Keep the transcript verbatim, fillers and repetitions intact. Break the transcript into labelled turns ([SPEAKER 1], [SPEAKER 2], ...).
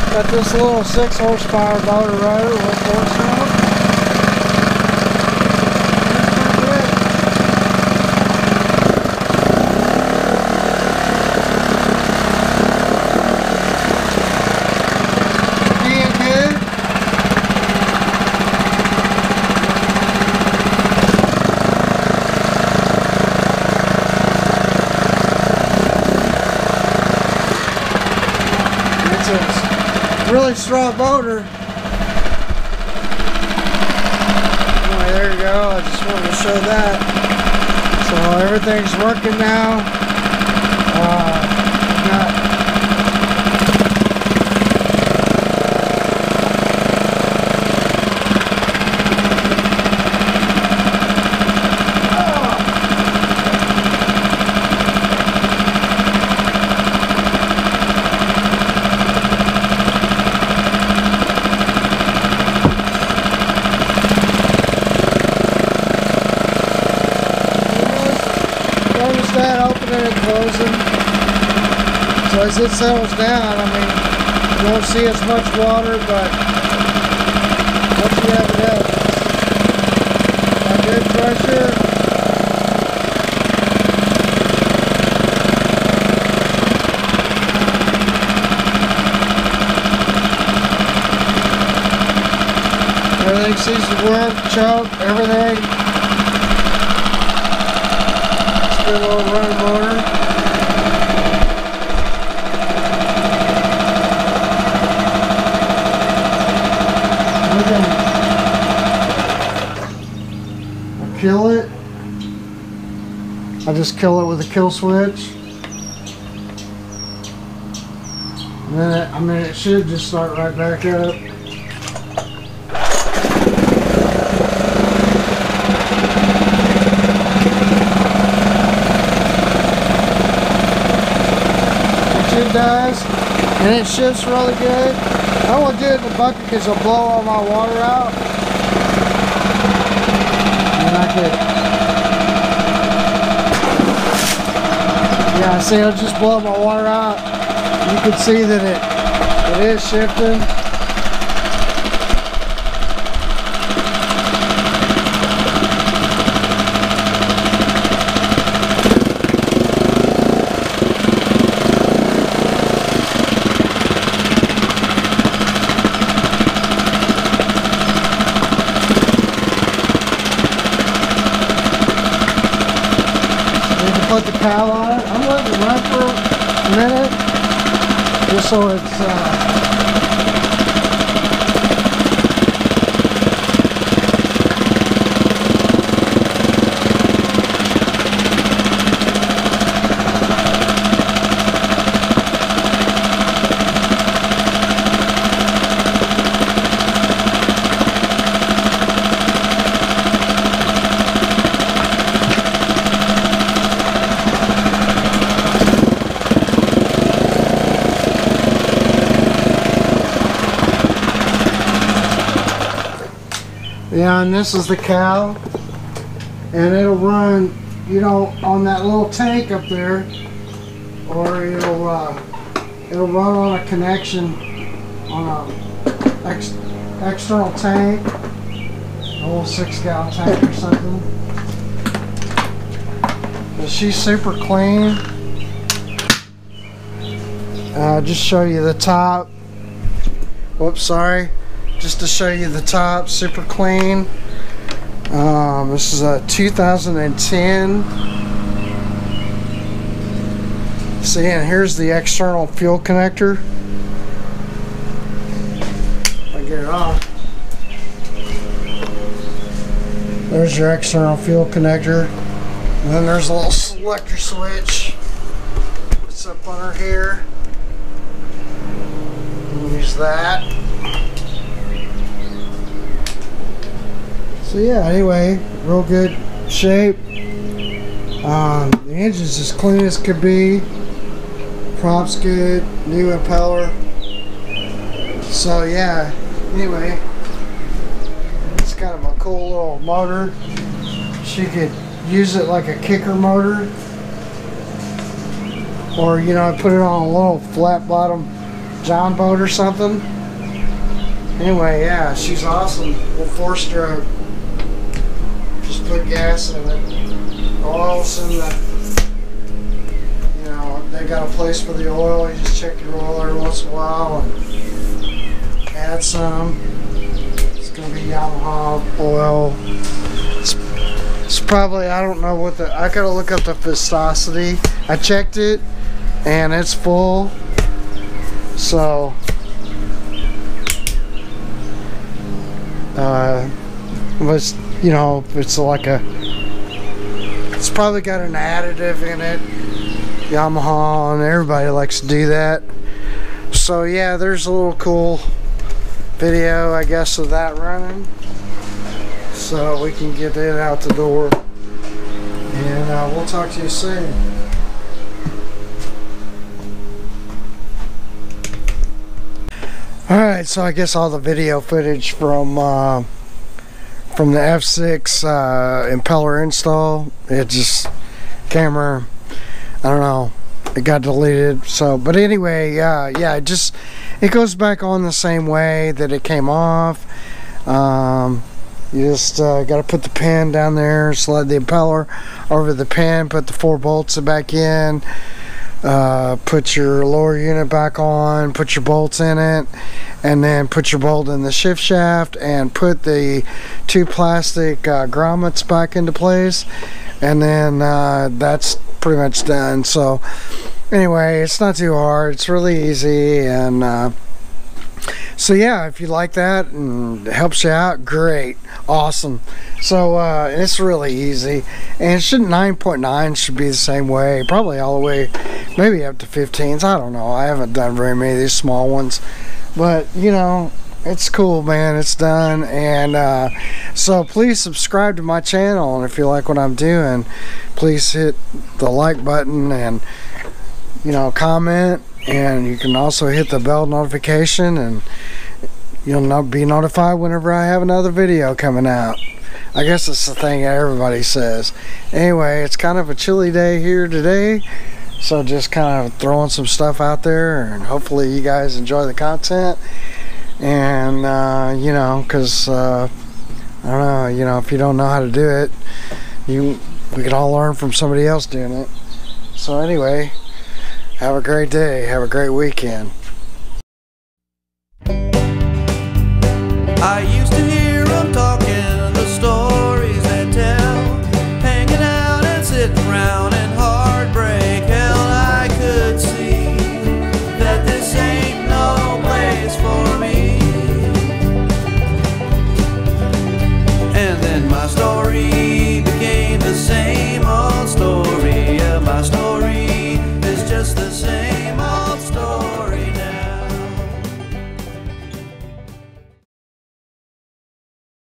[SPEAKER 1] Got this little six horsepower motor rotor with four cylinder. Really strong motor. Anyway, there you go. I just wanted to show that. So everything's working now. Uh, got that opening and closing. So as it settles down, I mean, you won't see as much water, but once you have it out, got good pressure. Everything seems to work, choke, everything. Good little running motor. Okay. I kill it. I just kill it with a kill switch. And then it, I mean, it should just start right back up. Does, and it shifts really good. I don't want to do it in the bucket because it'll blow all my water out. And I could, yeah, see, it'll just blow my water out. You can see that it it is shifting. Put the cowl on it. I'm letting it run for a minute just so it's uh, yeah, and this is the cow, and it'll run, you know, on that little tank up there, or it'll uh, it'll run on a connection on a ex external tank, a little six gallon tank or something. But she's super clean. Uh, just show you the top. Whoops, sorry. Just to show you the top, super clean. Um, this is a two thousand ten. See, and here's the external fuel connector. If I get it off. There's your external fuel connector. And then there's a little selector switch. It's up under here. Use that. So yeah, anyway, real good shape. Um, the engine's as clean as could be. Props good, new impeller. So yeah, anyway, it's kind of a cool little motor. She could use it like a kicker motor, or you know, put it on a little flat bottom John boat or something. Anyway, yeah, she's awesome. We'll four stroke. Just put gas in it. Oil's in the, you know, they got a place for the oil. You just check your oil every once in a while and add some. It's gonna be Yamaha oil. It's, it's probably, I don't know what the, I gotta look up the viscosity. I checked it and it's full. So, uh, was, you know, it's like a, it's probably got an additive in it. Yamaha, and everybody likes to do that. So yeah, there's a little cool video, I guess, of that running. So we can get it out the door. And uh, we'll talk to you soon. Alright, so I guess all the video footage from uh, from the F six uh, impeller install, it just, camera, I don't know, it got deleted. So, but anyway, uh, yeah, it just, it goes back on the same way that it came off. Um, you just uh, got to put the pin down there, slide the impeller over the pin, put the four bolts back in. Uh, put your lower unit back on, put your bolts in it, and then put your bolt in the shift shaft and put the two plastic uh, grommets back into place, and then uh, that's pretty much done. So anyway, it's not too hard, it's really easy, and uh, so yeah, if you like that and it helps you out, great, awesome. So uh, it's really easy, and it should, nine point nine should be the same way, probably all the way, maybe up to fifteens. I don't know, I haven't done very many of these small ones, but you know, it's cool, man. It's done. And uh, so please subscribe to my channel, and if you like what I'm doing, please hit the like button and, you know, comment, and you can also hit the bell notification, and you'll not be notified whenever I have another video coming out. I guess it's the thing everybody says. Anyway, it's kind of a chilly day here today, so just kind of throwing some stuff out there, and hopefully you guys enjoy the content. And uh, you know, because uh, I don't know, you know, if you don't know how to do it, you we can all learn from somebody else doing it. So anyway, have a great day, have a great weekend.
[SPEAKER 2] Are you